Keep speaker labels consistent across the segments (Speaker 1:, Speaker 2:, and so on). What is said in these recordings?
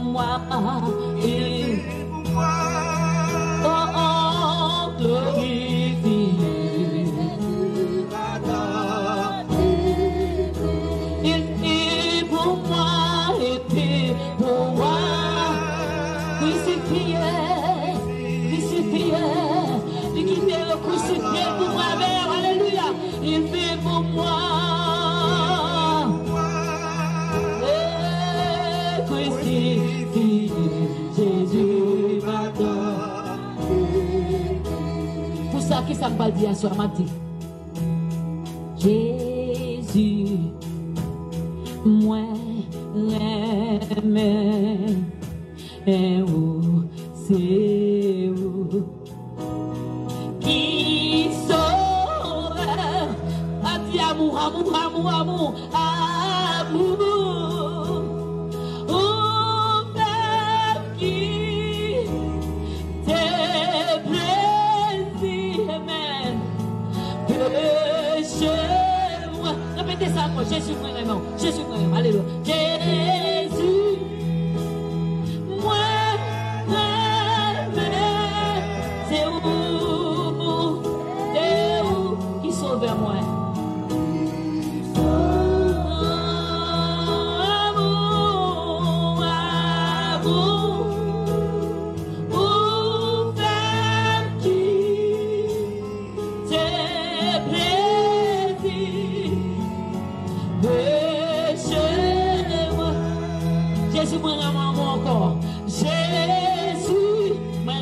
Speaker 1: moi. Et oh, glorifie. Il est pour moi, et puis pour moi. Crucifié, il quitte le crucifié pour moi. Alléluia, il fait pour moi. Crucifié, Jésus m'adore. Pour ça, qui ça me va dire à soi matin? Jésus, moi, l'aime. Et où c'est où qui sauve a dit amour, amour, amour, amour, amour. Oh, Père qui te plaisir, amen. Péché moi. Répétez ça moi, Jésus moi, Jésus moi, alléluia. Jésus. Vers moi. Amour, amour, pour faire qui te plaisir, péché-moi. Jésus, moi, amour encore. Jésus, moi,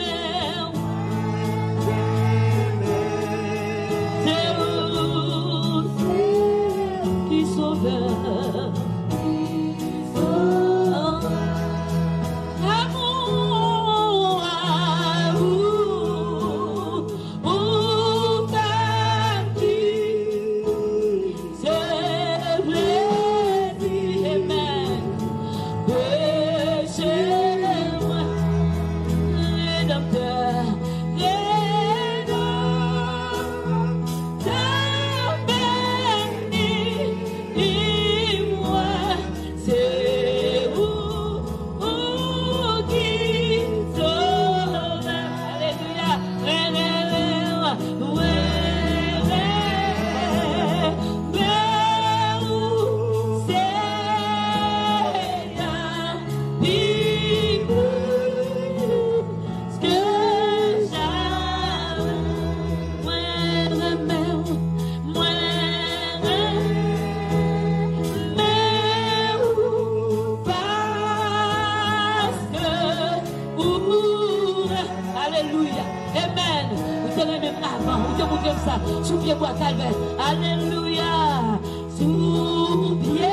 Speaker 1: sous pied bois calvaire. Alléluia. Sous pied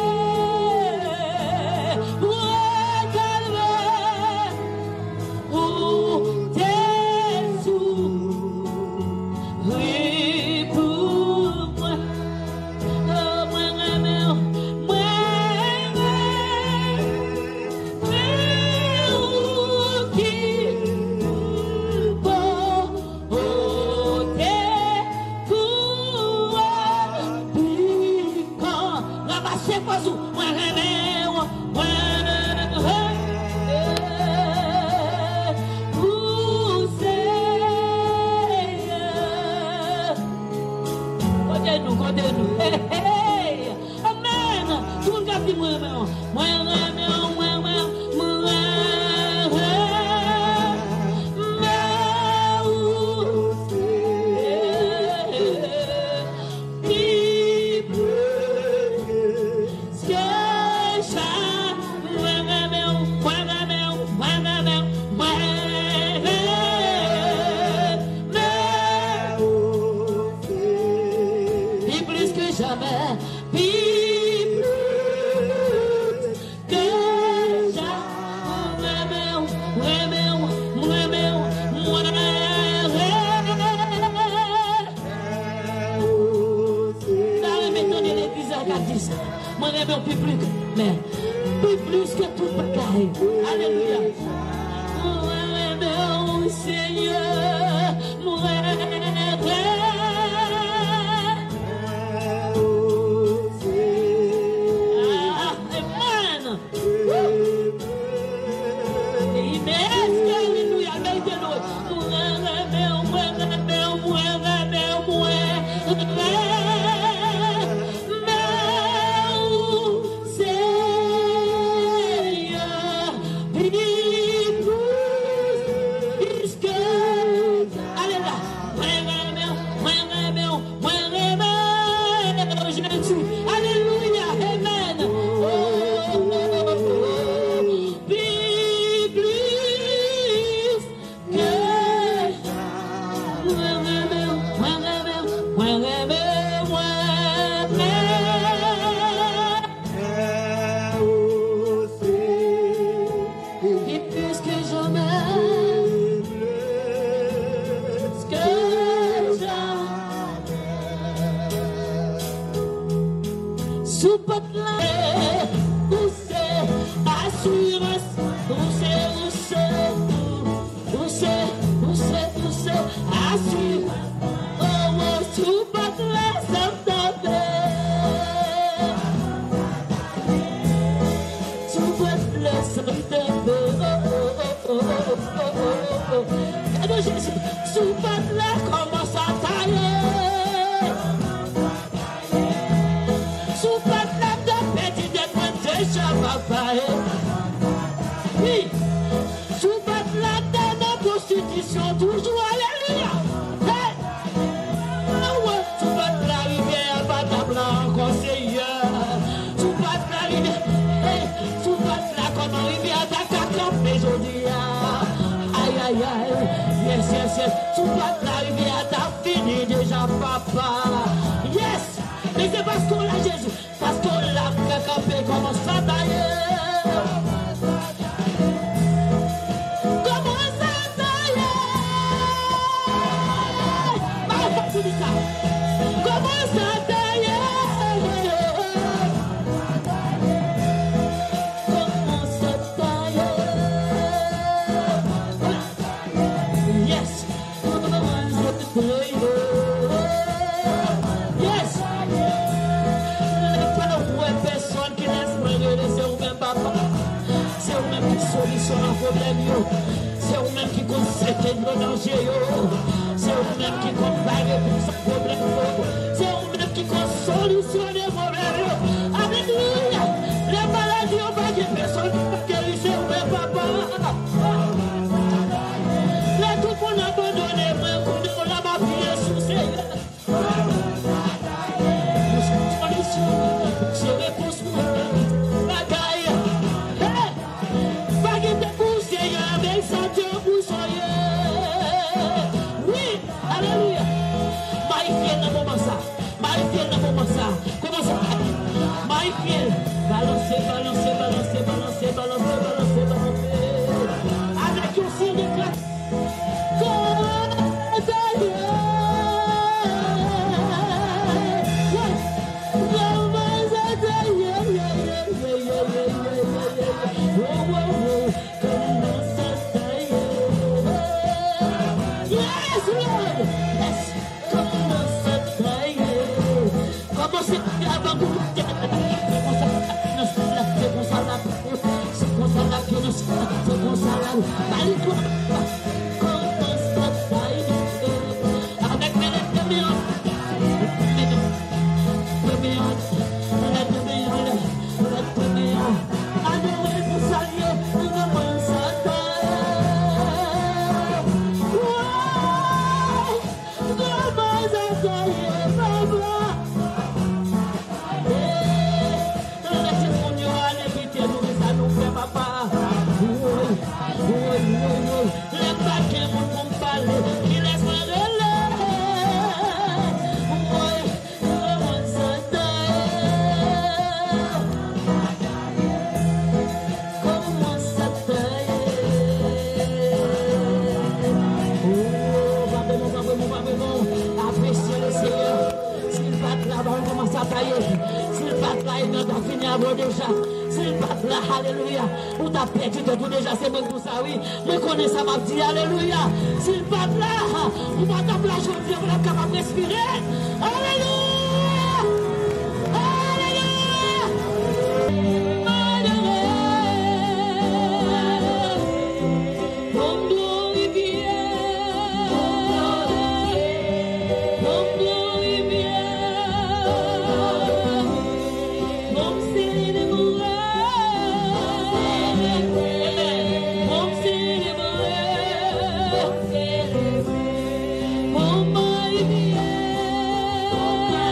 Speaker 1: bois calvaire. Où t'es sous. Oui, pour moi. Oh, moi, mais plus que tout bagaille. Alléluia. Mon Seigneur, mon assis. Oh, oh, sous battre ça tombe. Sous battre ça tombe. Oh, oh, oh, oh, oh, oh. Et Jésus, sous battre commence à tailler. Sous battre de petit de point déjà papa. Oui. Sous battre de la prostitution toujours alléluia. Hey. Sous battre la rivière battre blanc conseiller. Sous battre la rivière. Hey. Sous battre la comme rivière d'accord aujourd'hui. Aïe aïe aïe. Yes yes yes. Sous battre la rivière t'as fini déjà papa. Yes. Mais c'est parce qu'on l'a Jésus. Parce qu'on l'a campé commence à tailler. Comment ça taille? Comment ça taille? Yes. Yes. Pas de personne qui laisse me c'est vous-même papa. C'est vous-même qui solutionne un problème. C'est vous-même qui conseille le danger. C'est vous-même qui compare pour ce problème. C'est vous-même qui solutionne les problèmes. Alléluia. Les maladies, on va dire personne qui guérit, c'est vous-même papa. Là, tout le monde abandonné, on l'a appuyé sous ses solution, c'est réponse pour bagaille. Hey! Baguette de poussière, avec ça, Dieu vous soyez. Oui, alléluia. Maïfiel n'a pas ça. Maïfiel n'a pas ça. Comment ça? Maïfiel. Balancez, balancez, balancez, balancez, balancez, balancez, balancez. Avec un signe de claque. Alléluia, ou t'as perdu de tout déjà, c'est moi tout ça, oui. Je connais ça, m'a dit, alléluia. S'il pas là, ou pas ta plage, on va être capable de respirer. Alléluia. Alléluia. Oh, my dear.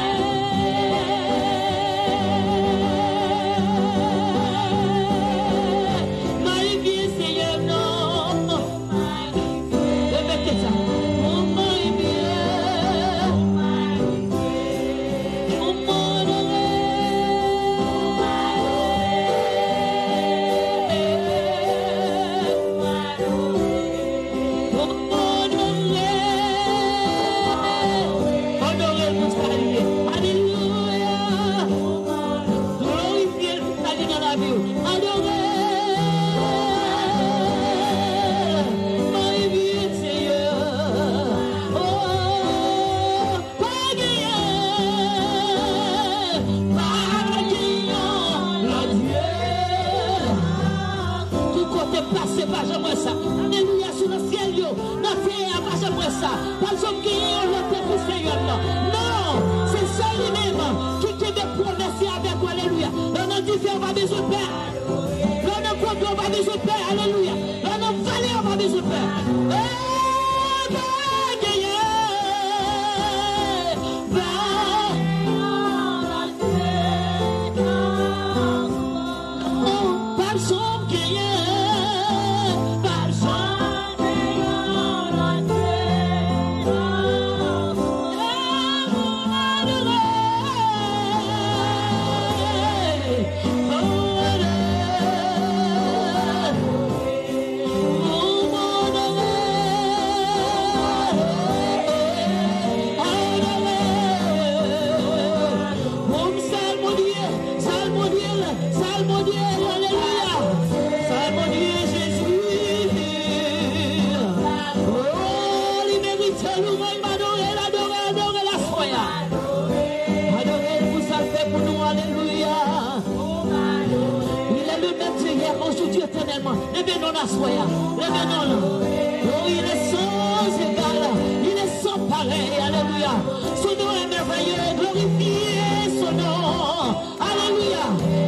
Speaker 1: ça. Pas comme qui est l'autre pour Seigneur. Non, c'est ça lui-même qui te veut promettre avec vous. Alléluia. L'on a dit on va besoin de paix. L'on a compte, on va besoin de paix. Alléluia. L'on a vallée, on va besoin de paix. Levez-nous la soya, levez-nous. Oh, il est sans égal, il est sans pareil, alléluia. Son nom est merveilleux, glorifiez son nom, alléluia.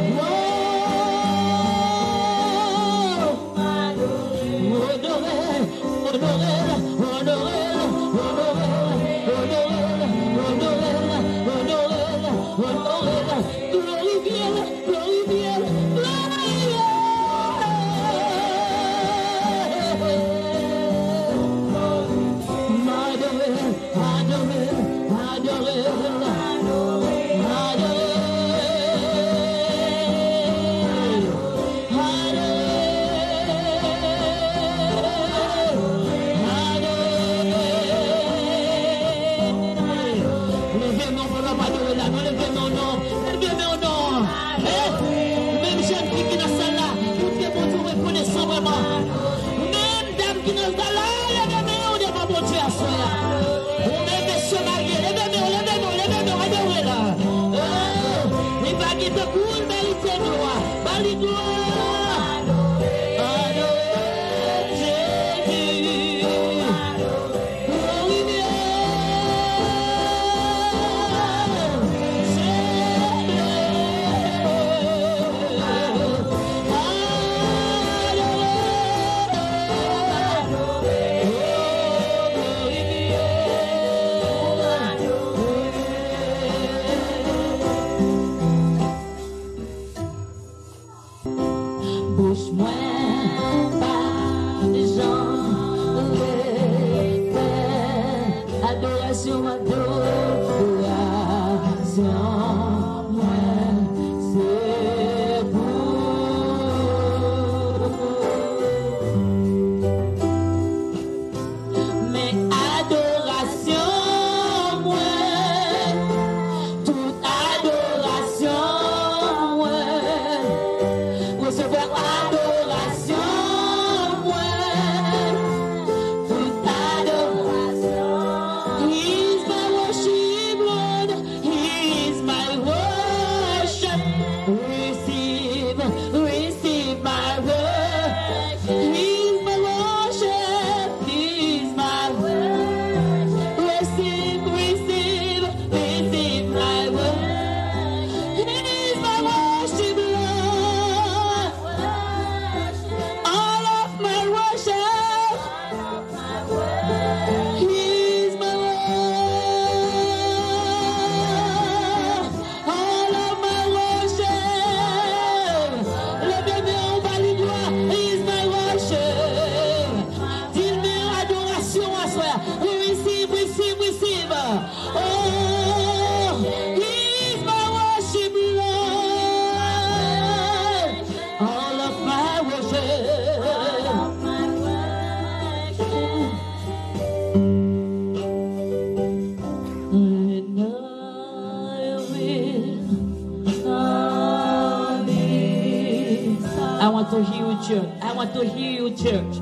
Speaker 2: I want to hear you, church.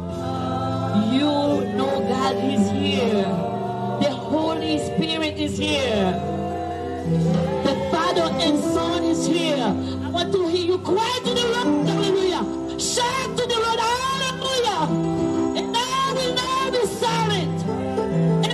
Speaker 2: You know God is here. The Holy Spirit is here. The Father and Son is here. I want to hear you cry to the Lord. Hallelujah. Shout to the Lord. Hallelujah. And I will not be silent.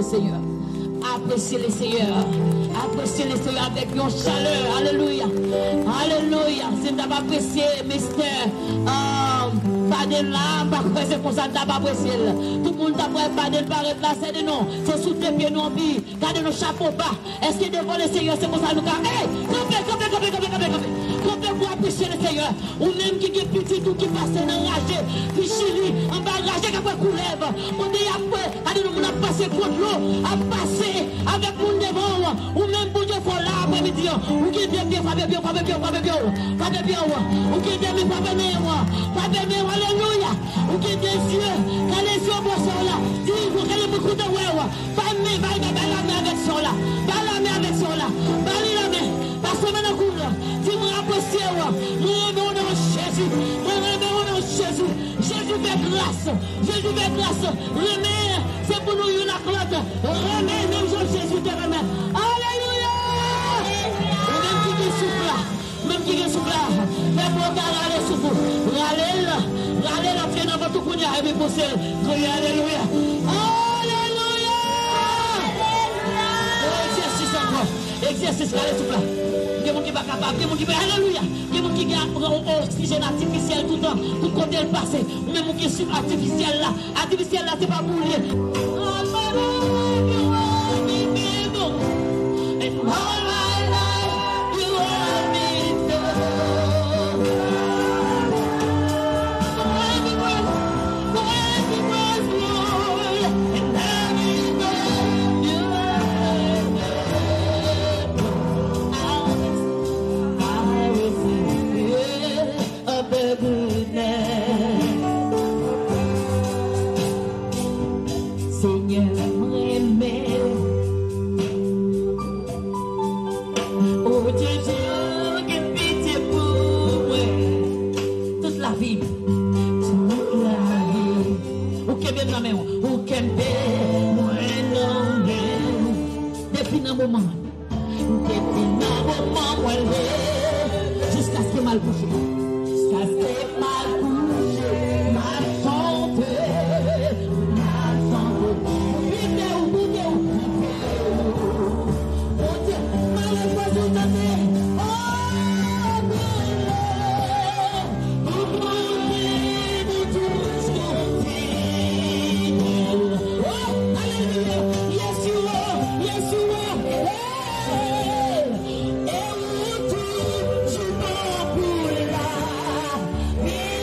Speaker 2: le Seigneur. Appréciez le Seigneur. Appréciez le Seigneur avec une chaleur. Alléluia. Alléluia. Si tu n'as pas apprécié, mystère, pas de là, pas c'est pour ça que tu n'as pas apprécié. Tout le monde t'a pas de paraître là, c'est de non. C'est sous tes pieds, non, vie. Gardez nos chapeaux bas. Est-ce que devant le Seigneur, c'est pour ça que nous avons. Hey, campez pour apprécier le Seigneur. Ou même qui est petit ou qui passe dans rage, puis chili, en bas rage, qui après coulève. On dit après, allez, nous avons passé contre l'eau, à passer avec mon devant, ou même pour Dieu, faut là après-midi, ou qui est bien, frappez bien, frappez bien, frappez bien, frappez bien, ou qui est bien, frappez bien, alléluia, ou qui est des yeux, quand les yeux vont sur là, dis-vous, qu'elle est beaucoup de ouais, pas la main avec son là, pas la main avec son là, pas la main, parce que maintenant, dis-moi apprécier, moi, au nom de Jésus, Jésus, Jésus fait grâce, Jésus fait grâce, remets, c'est pour nous une acclate, remets, même Jésus te remet, alléluia, même qui est souffle là, même qui est souffle là, mais pour aller souffle, râler la fienne dans votre cognac, et puis pousser, crier alléluia, alléluia, exercice encore, exercice, allez souffle là. Il y a des gens qui ne sont pas capables, il y a des gens qui sont alléluia, il y a des gens qui ont oxygène artificiel tout le temps, tout côté le passé, mais des gens qui sont artificiel là, c'est pas pour lui. Jusqu'à ce que mal couché, jusqu'à ce que mal couché, mal santé, yes you are, hey.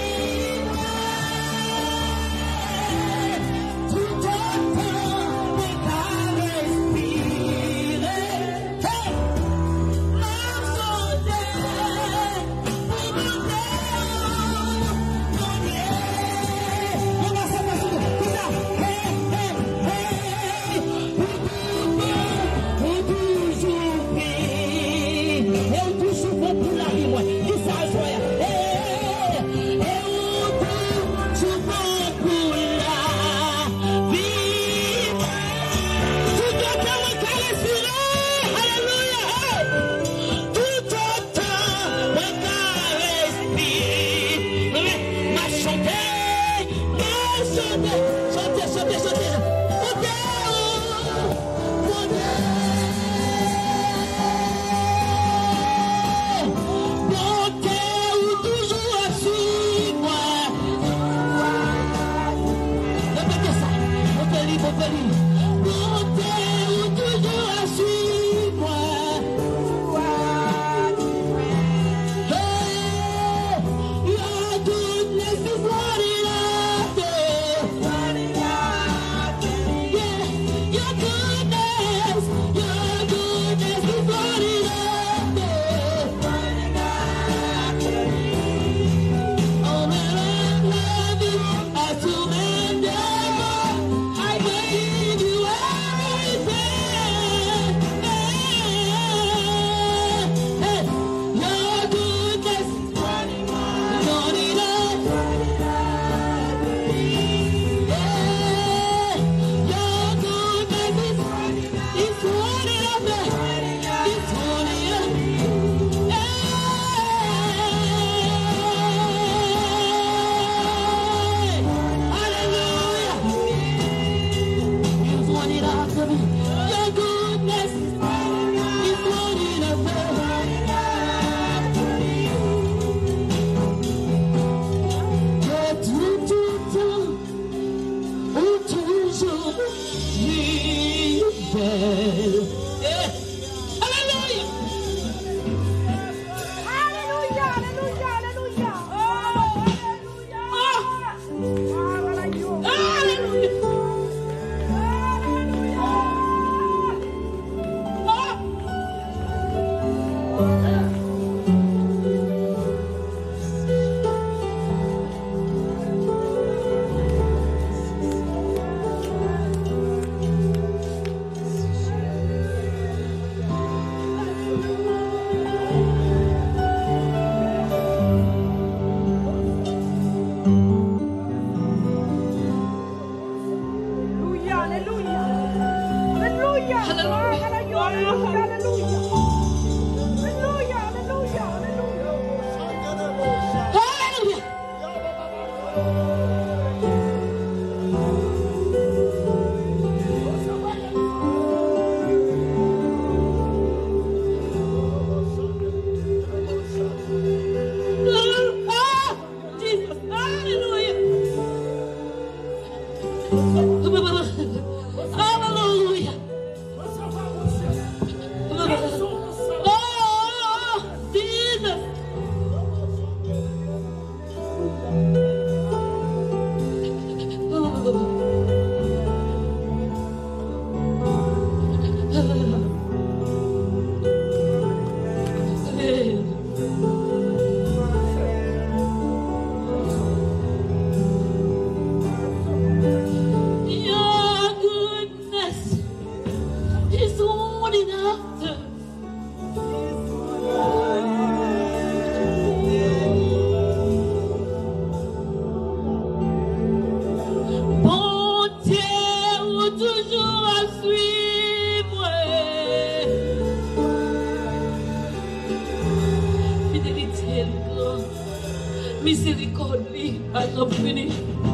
Speaker 2: Miséricorde, pas fini.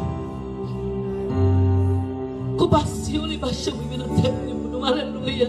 Speaker 2: Compassion, les bâches, oui, dans la tête de nous. Alléluia.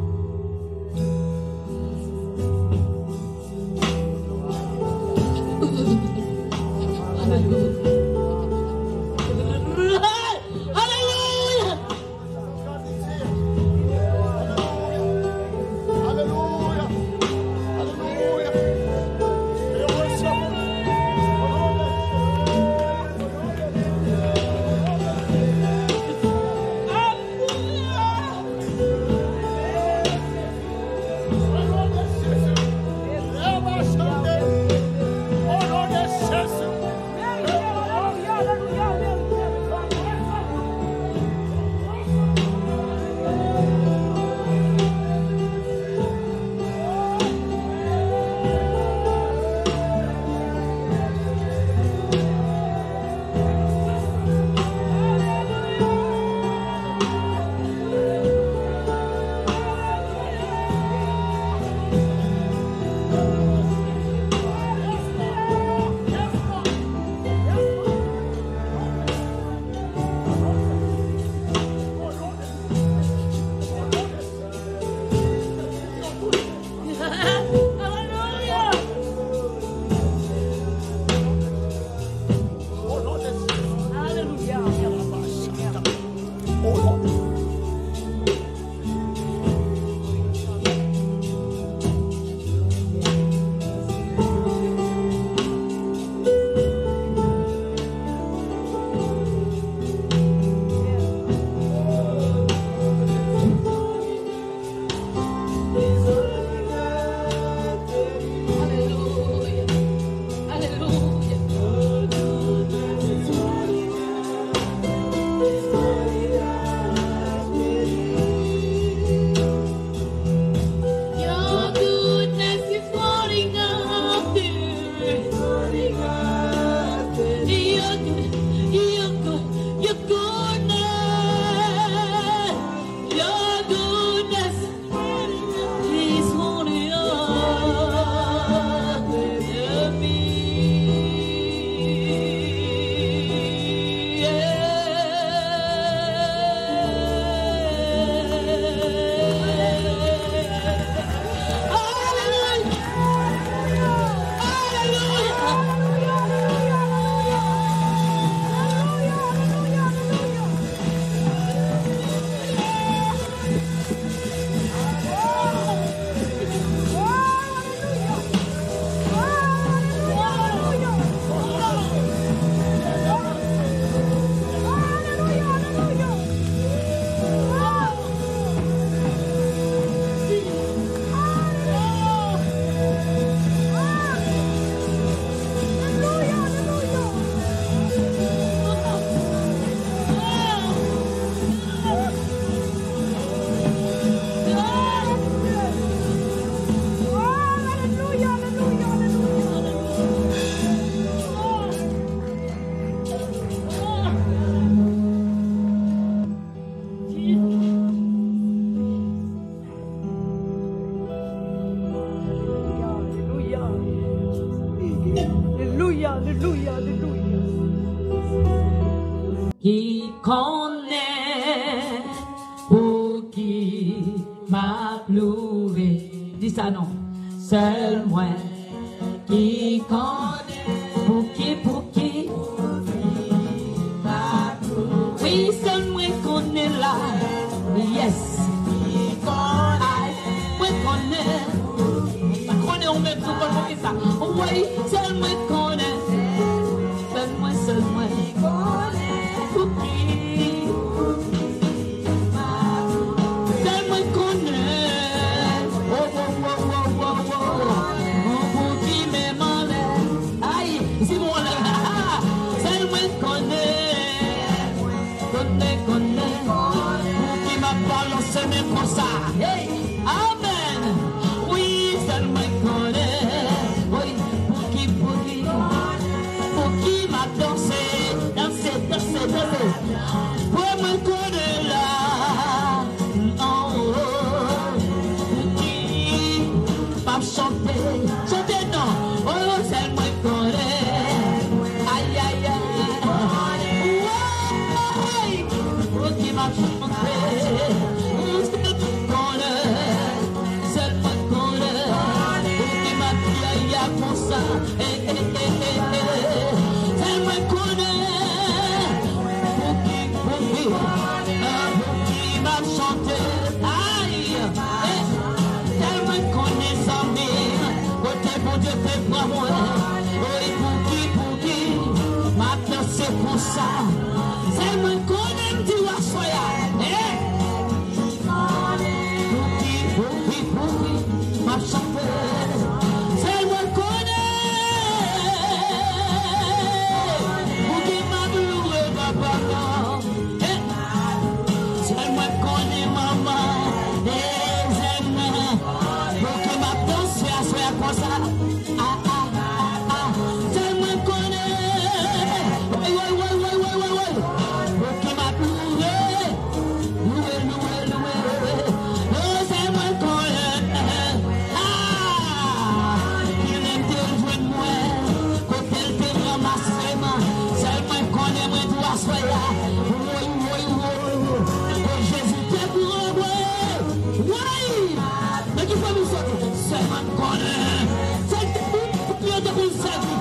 Speaker 2: Qui connaît pour qui m'a ploué. Dis ça non. Seul moi qui connaît pour qui m'a ploué. Oui, seul moi connaît là. Yes. Moi connaît on même tout comme ça. Oui, seul moi connaît. Seul moi.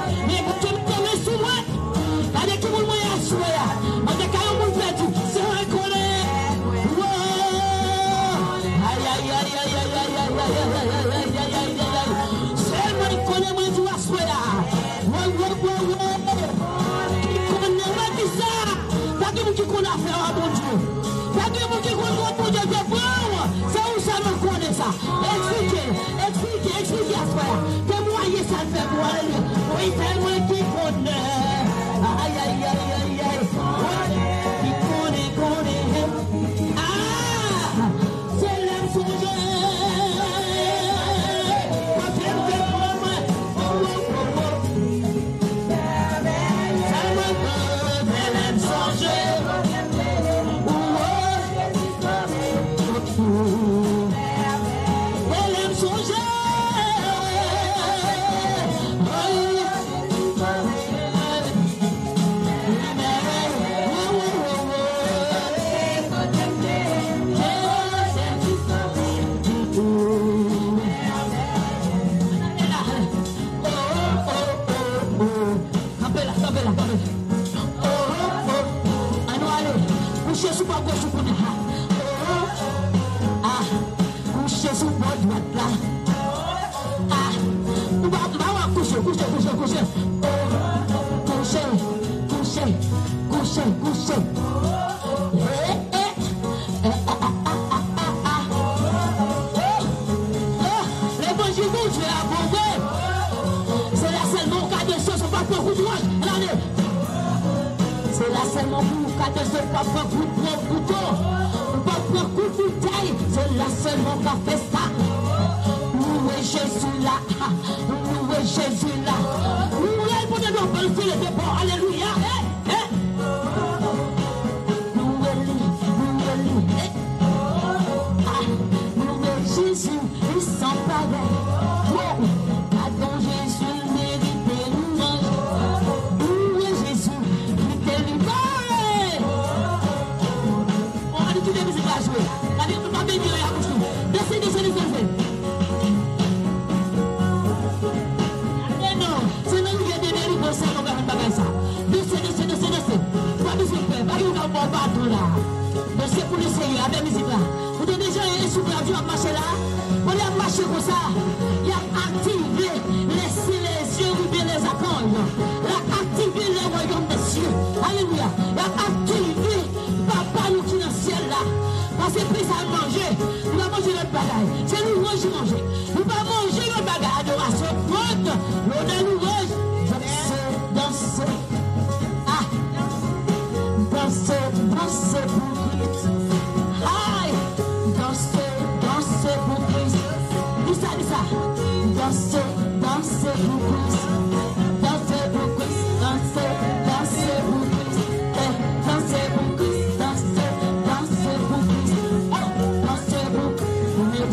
Speaker 1: Mais pour te mettre sous moi, avec tout le monde à souhait, on a quand même perdu. C'est vrai qu'on est. Aïe, aïe, aïe, aïe, aïe, aïe, aïe, aïe, aïe, aïe, aïe, aïe, aïe. C'est moi qui connais moi du souhait là. Qui connaît moi qui ça? Pas que vous qui connaissez affaire à bon Dieu. Pas que vous qui connaissez bon Dieu. C'est où ça me connaît ça? Expliquez à soi. Témoignez ça fait moi. Oui, c'est moi qui connais. Aïe, aïe, aïe, aïe, aïe. Qui connaît. Ah, c'est l'âme coucher. L'évangile de Dieu a abondé. C'est là seulement qu'à des choses, on va prendre coup de roche. C'est là seulement qu'à des choses, on va prendre coup de couteau. On va prendre coup de bouteille. C'est là seulement qu'à fait ça. Louez Jésus là. Louez Jésus là. Louez pour de nous faire le départ. Alléluia. Jésus, il s'en pareil. Pardon, Jésus, mérite louange. Louez Jésus, il t'est libéré. On a dit que les musiques à jouer. On a dit que tu vas bénir la bouche. Descendez. Non, c'est nous qui avons des délivres, c'est nous qui avons fait ça. Descendez. Pas de souffle, pas de bateau là. C'est pour le Seigneur, avec la musique là. Vous avez déjà soufflé à Dieu à marcher là. On a marché comme ça. Il a activé les yeux ou bien les accords. Il a activé les royaumes des cieux. Alléluia. Il a activé Papa nous qui est dans le ciel là. Parce que puis ça a mangé. Nous va manger notre bagaille. C'est nous qui manger. Nous va manger notre bagaille. Adoration forte. L'honneur nous mange. Danser. Ah. Danser pour Christ. Aïe. Danser pour Christ. Dis ça. Danser pour Christ. Danser pour Christ. Danser pour Christ. Danser pour Christ. Danser pour Christ. Danser pour Christ.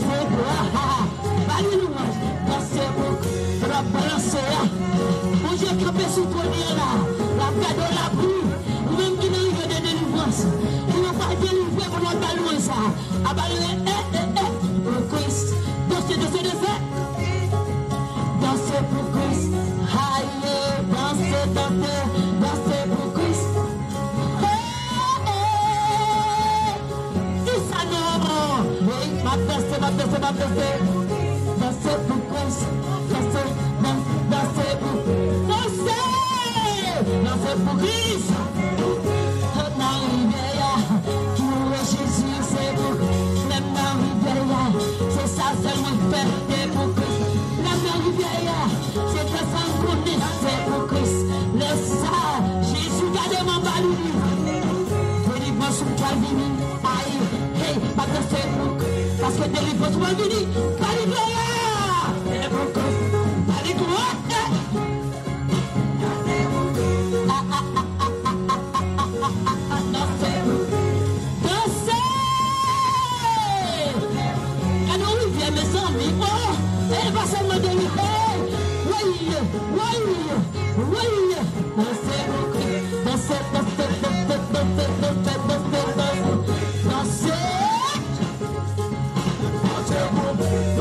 Speaker 1: Danser pour Christ. La balancer là. Mon Dieu campé sous ton lien là. La cadeau la pluie. Même qui n'arrive de délivrance. Il n'a pas délivré pour notre ballon ça. Abalé, pour Christ. Danser pour Christ. Aïe, danser pour Christ. Dis ça non. Oui, ma danser. Danser pour Christ. Danser pour Christ. Jésus, c'est pour même la rivière, c'est ça seulement fait pour Christ. La rivière, c'est que ça connaît, c'est pour Christ. Laisse ça, Jésus garde mon ballon. Délivrance sur Calvini, aïe, hey, pas de c'est pour Christ. Parce que délivrance va venir, pas de gloire, c'est pour Christ, pas de gloire. Elle va se me délivrer. Oui. Dansez pour Christ. Dansez. Dansez pour Christ.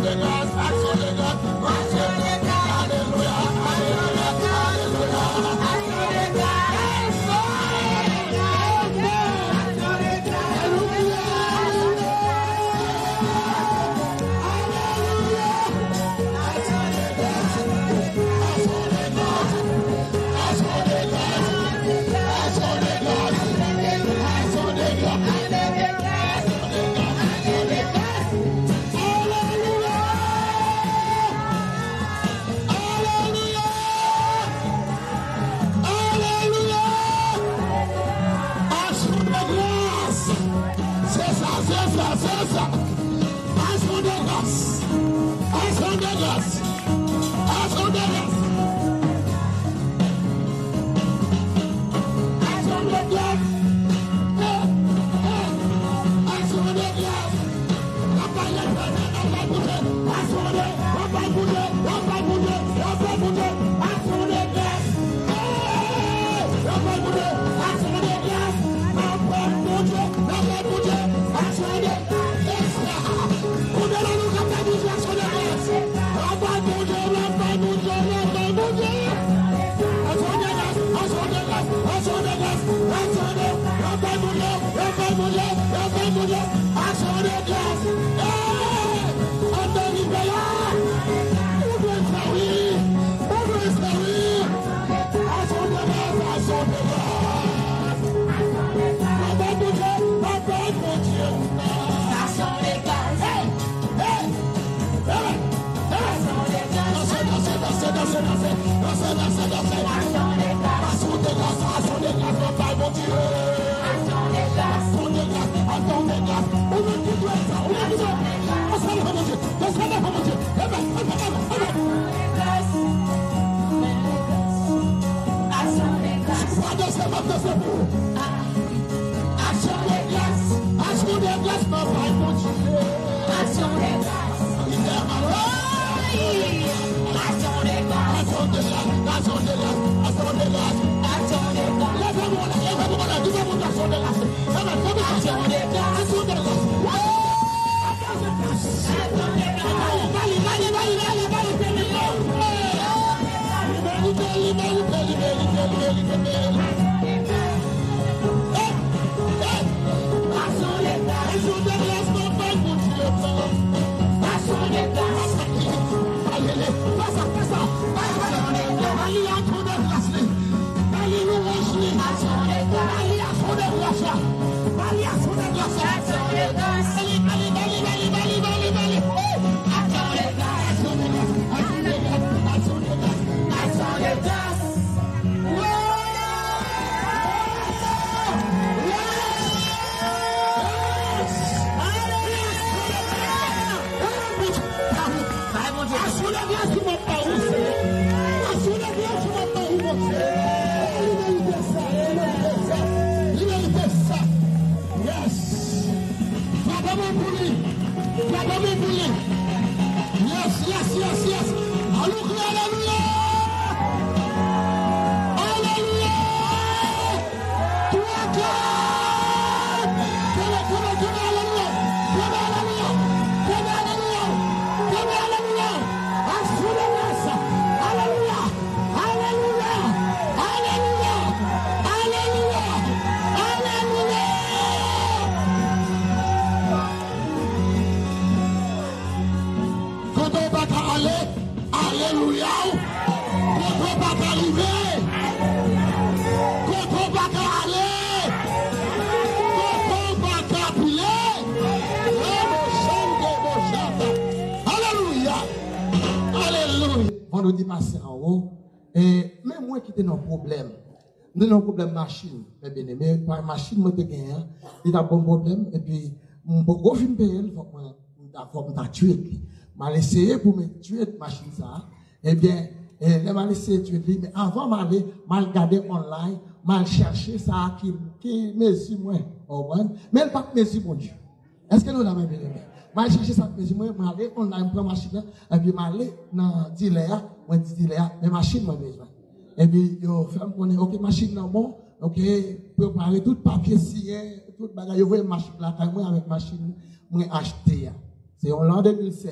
Speaker 3: Vendredi passé en haut, et même moi qui était un problème, nous avons un problème machine, mes bien-aimés, par machine, moi, il a un bon problème, et puis, mon gros film payer, il faut que je tuer. Je vais essayer pour me tuer cette machine, ça, eh bien, je vais essayer de tuer, mais avant, je vais regarder online, je vais chercher ça qui mesure moi, mais elle pas mesure mon Dieu. Est-ce que nous l'avons bien aimé? Je vais chercher ça, mais moi, je vais online, je prends la machine, et puis je vais aller dans le dealer, je dis dealer, mais machine, moi, besoin. Et puis, je fais me connaître, ok, machine, non, bon, ok, préparer tout papier, tout bagage, je vois une machine là, moi, avec machine, moi, acheter. C'est en l'an 2016.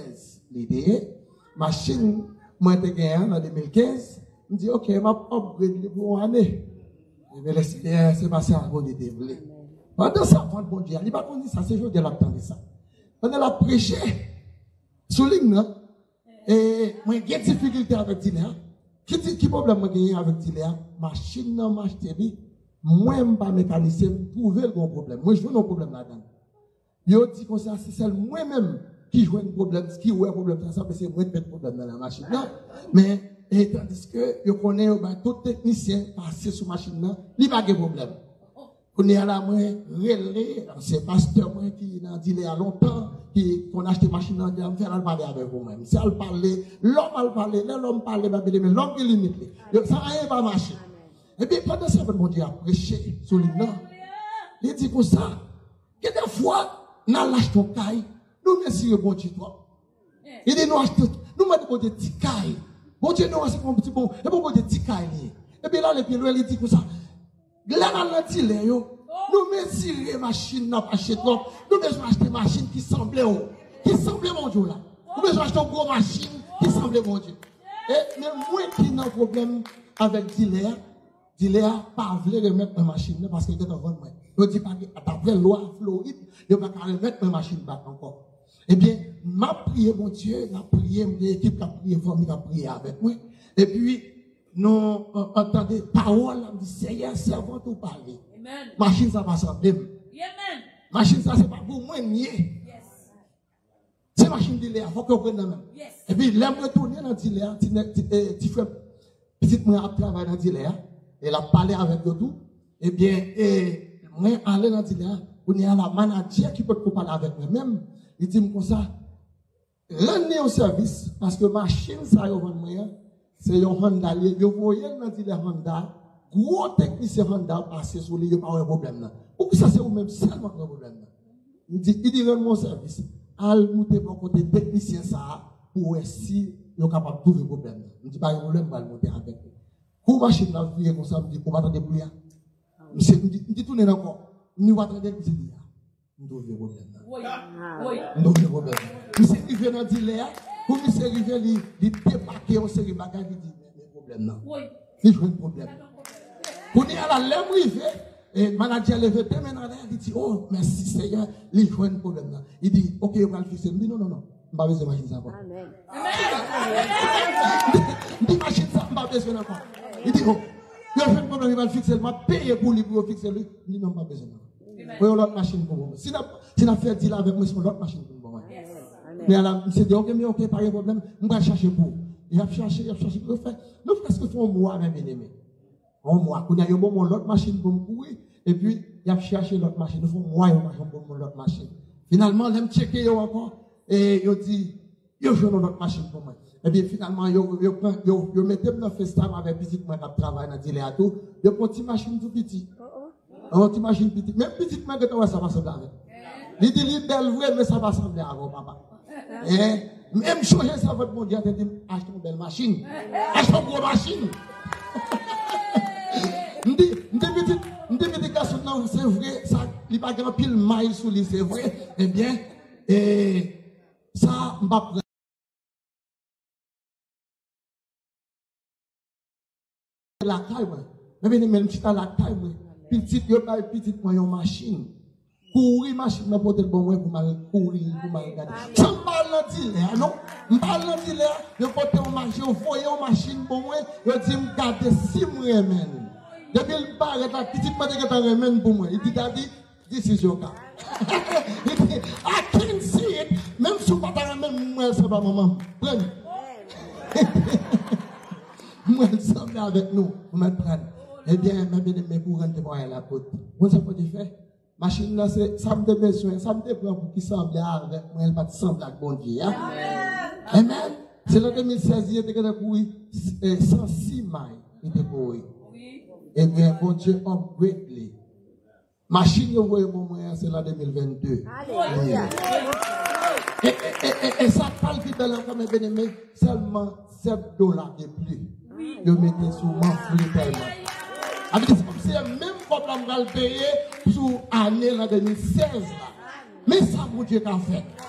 Speaker 3: l'idée. Machine, moi, j'ai gagné en 2015. Je me dis, ok, je vais upgrade pour une année. Je vais laisser, c'est passé à bon idée. Pendant ça, quand bon Dieu, il va pas dire ça, c'est juste de l'attendre ça. Pendant la prêcher, souligne, et moi, j'ai des difficultés avec Tiléa. Qui problème moi j'ai avec Tiléa? Machine n'a pas acheté, moi, je ne suis pas mécanicien pour trouver le problème. Moi, je veux un problème là-dedans. Yo dit comme ça, c'est celle moi-même qui joue un problème, qui joue un problème, ça, c'est moi qui fais un problème dans la machine là. Mais, et tandis que, je connais, tout technicien passé sur la machine là, il n'y a pas de problème. On est à la main, relais, c'est pasteur moi qui n'a dit il y a longtemps, qu'on a acheté machine là, on fait parler avec vous-même. Si elle parle, l'homme a parlé, l'homme parle, mais l'homme qui limite. Ça n'a pas marché. Et puis, pendant ça, mon Dieu a prêché sur lui là. Il dit comme ça, que des fois, nous lâchons ton caille, nous merci le bon Dieu toi. Il dit nous achetons, nous mettons des petits cailles. Bon Dieu nous c'est un petit bon, et bon des petits cailles. Et puis là les pieds il dit comme ça. Là dans l'antilé yo, nous mettons machine n'a pas acheter nous besoin acheter machine qui semblait mon Dieu là. Nous besoin acheter une grosse machine qui semblait mon Dieu. Et mais moi qui n'a problème avec Diléa pas voulu remettre ma machine parce qu'il était en vente. Je dis pas d'après loi Floride, je ne vais pas remettre ma machine back encore. Eh bien, m'a prié mon Dieu, m'a prié, l'équipe a prié, famille a prié avec moi. Et puis, nous entendons parole, on dit, Seigneur, servant tout parler. Machine, ça va sembler. Machine, ça, c'est pas pour moi, nier. C'est machine d'Iléa, il faut que vous preniez même. Et puis, l'aime retourner dans d'Iléa, tu fais, petite moi à travailler dans d'Iléa, et a parlé avec eux tout. Eh bien, moi, aller dans d'Iléa, on y a la manager qui peut parler avec moi-même. Il dit comme ça, l'année au service, parce que machine, ça, c'est un Honda. Vous voyez dans d'Iléa Honda, gros technicien Honda passé sur lui, il n'y a pas de problème. Pourquoi ça, c'est vous-même seulement un problème? Il dit, mon service. Al monter pour côté technicien ça pour si il est capable de trouver le problème. Je dis pas de problème, va le monter avec lui. Pour machine là, vous comme ça, on va attendre pour lui. Monsieur, me dit tourner encore. Nous va attendre pour lui. Nous trouver le problème. Oui. Nous trouver le problème. Monsieur arrivé dans dilé, pour monsieur arrivé il débarquer on série bagage il dit mais problème là. Oui. Il joue un problème. Pour dire à la lèvre arrivé et le manager levé tes mains dans l'air, il dit, oh, merci Seigneur, il joue un problème là. Il dit, ok, on va le fixer. Il dit, non, je ne vais pas besoin de machine ça. Amen. Il dit, machine ça, je ne vais pas besoin encore. Il dit, oh, il a fait un problème, il va le fixer, il va payer pour lui, pour fixer lui. Il dit, non, je ne vais pas besoin. Oui, l'autre machine pour moi. Si on a fait deal avec moi, c'est l'autre machine pour moi. Mais alors, il s'est dit, ok, mais ok, pas de problème, je vais chercher pour. Il a cherché, nous faisons ce qu'on moi, même aimé. Moi, quand il y a l'autre machine pour me courir, et puis il a cherché l'autre machine, il faut moi pour l'autre machine. Finalement, il a checké encore, et il dit, il joue l'autre machine pour moi. Et bien finalement, il mettait dans le FaceTime avec petite moi qui travaille dans le dilé à tout, il prend une petite machine tout petit. Une petite machine petite, même petite moi que ça va sembler avec. Il dit, il est belle, vrai, mais ça va sembler avec papa. Et même changer ça, votre mon Dieu, il dit, achetez une belle machine, achetez une grosse machine. C'est vrai, ça, il n'y a pas grand pile maille sous lui, c'est vrai. Eh bien, ça, on va prendre. La taille, mais même si tu as la taille, petite, moi, une machine. Courir, machine, mais pour te bon, pour mal courir, pour mal regarder. Ça me parle dans le non? Je parle dans le dilé, je porte une machine, je voyais une machine pour moi, je dis, je garde 6 mois, même. Depuis le bar, la petite m'a dit que tu remènes pour moi. Il dit, Daddy, this is your car. Il dit, I can't see it. Même si tu n'as pas remènes, moi, ça va, maman. Prenez. Moi, elle semble avec nous. Vous me prenez. Eh bien, mes pour rentrer pour la côte. Vous savez ce que je fais? Machine là, ça me besoin, ça me prend pour qu'il semble avec moi, elle va sembler avec bon Dieu. Amen. C'est en 2016, il était courir 106 miles. Il était courir. Eh bien, bon Dieu, upgrade les. Machine, vous voyez, mon moyen, c'est l'an 2022. Alléluia. Et ça parle qui belle encore, mes bien-aimés, seulement $7 de plus. Je mettais sous mon flux tellement. C'est le même problème qu'on va le payer sous l'année 2016. Mais ça, mon Dieu, qu'a fait.